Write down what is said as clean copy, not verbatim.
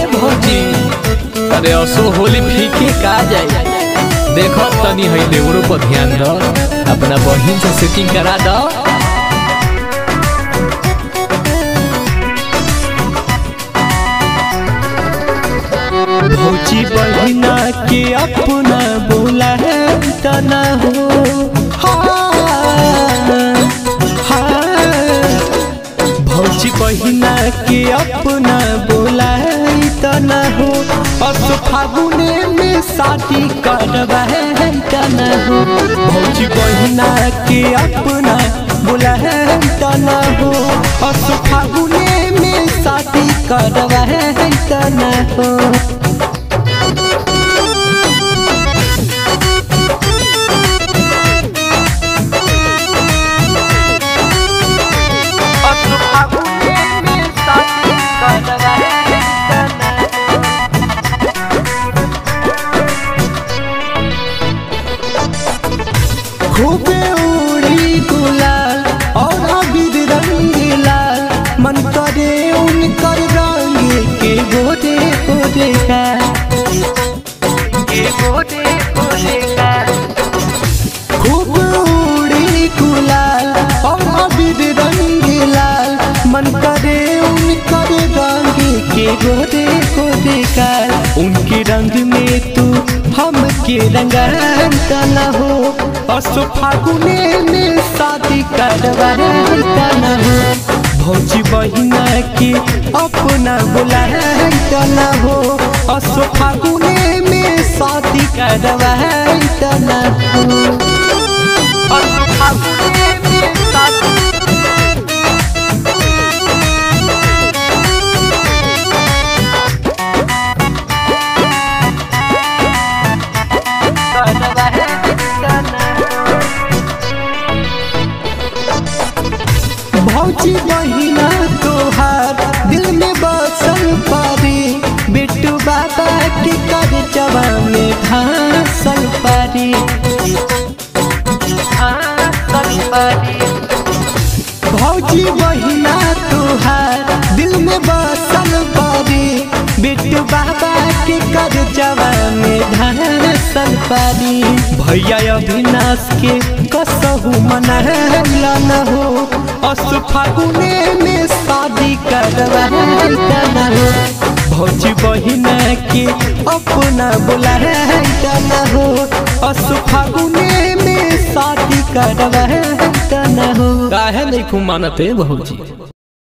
भौजी। अरे असो होली फीके का जाए, देखो तनी है देवरो पर ध्यान दो, अपना बहिन से सेटिंग करा दो। भौजी बहिना के अपना बोला है तना हो, भौजी बहिना के अपना बोला है तना हो, अस फागुने में शादी करवा है तना हो। भौजी बहिना के अपना बोला है तना हो, अस फागुने में शादी करवा है तना हो। खूबे उड़ी गुलाल और अबीर रंग लाल, मन करे उनकर रंग के गोदे गोदे का, खूब उड़ी गुलाल और अबीर रंग लाल, मन करे उनकर रंग के गोदे गोदे का। उनके रंग में तू हमके रंगना हो, असो फागुने में शादी करवा तना हो। भौजी बहिना के अपना बोला तना हो, असो फागुने में शादी करवा तना हो। असो फागुने में शादी भौजी बहिना तोहार दिल में बसल पारी, बिट्टू बाबा के कर जवा में घासल पारी। भौजी बहिना तोहार दिल में बसल पारी, बिट्टू बाबा के कर जवा में घासल पारी। भैया अविनाश के कसहु मना हो, अस फागुने में शादी करवा तना हो। भौजी बहिना के अपना बोला तना हो, अस फागुने में शादी करवा तना हो। काहे नहीं खूब मानते भौजी।